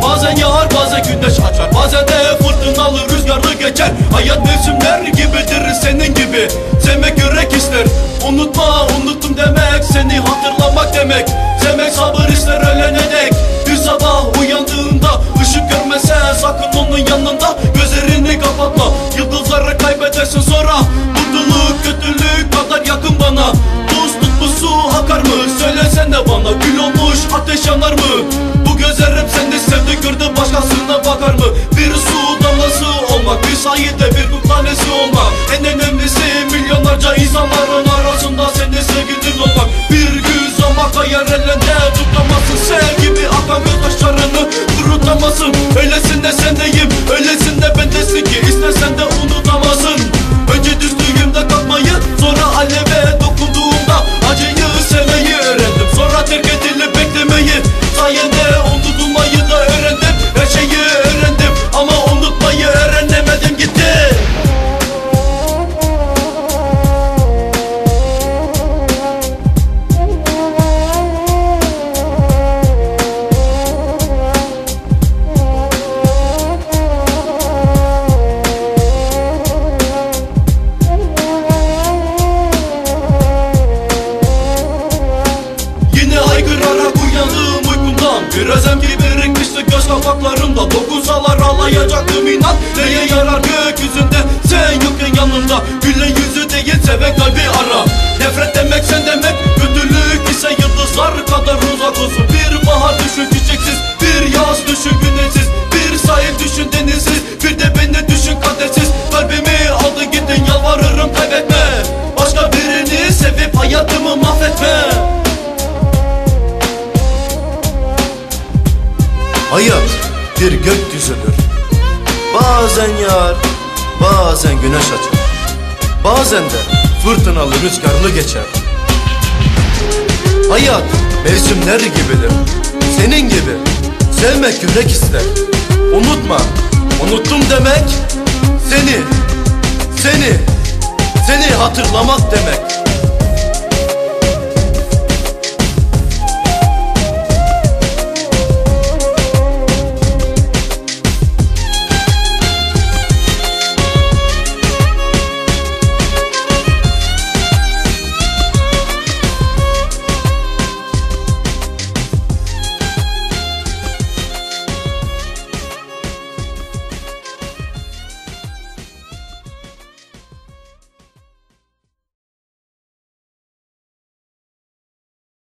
Bazen yağar bazen güneş açar, bazen de fırtınalı rüzgarlı geçer. Hayat mevsimler gibidir senin gibi, sevmek yürek ister. Unutma unuttum demek, seni hatırlamak demek. Sevmek sabır ister ölene dek. Bir sabah uyandığında ışık görmese sakın onun yanında gözlerini kapatma. Yıldızları kaybedersin sonra, mutluluk kötülük kadar yakın bana. Buz tutmuş su akar mı, söylesene bana. Gül olmuş ateş yanar mı? Bu gözler hep seni sevdi gördü, başkasına bakar mı? Bir su damlası olmak, bir sahilde bir kum tanesi olmak. En önemlisi milyonlarca insanların arasında senin sevgilin olmak. Bir gün zaman kayar elinde tutamazsın, sel gibi akan gözyaşlarını kurutamazsın. Öylesinde sendeyim, öylesinde bendesin ki istesen de unutamazsın. Önce düştüğümde kalkmayı, sonra aleve dokunduğumda acıyı sevmeyi öğrendim. Sonra terk edilip beklemeyi, sayende unutulmayı da öğrendim. Her şeyi öğrendim ama unutmayı öğrenemedim, gitti. Bir özlem gibi birikmişti göz kapaklarımda. Dokunsalar ağlayacaktım inan. Neye yarar gökyüzünde sen yokken yanımda? Gülen yüzü değil sevek kalbi ara. Nefret demek sen demek, kötülük ise yıldızlar kadar uzak olsun. Bir bahar düşün çiçeksiz, bir yaz düşün güneşsiz, bir sahil düşün denizsiz, bir de beni düşün kadersiz. Kalbimi aldın gittin, yalvarırım kaybetme. Başka birini sevip hayatımı mahvetme. Hayat bir gökyüzüdür. Bazen yağar, bazen güneş açar. Bazen de fırtınalı rüzgarlı geçer. Hayat mevsimler gibidir. Senin gibi sevmek yürek ister. Unutma, unuttum demek seni hatırlamak demek.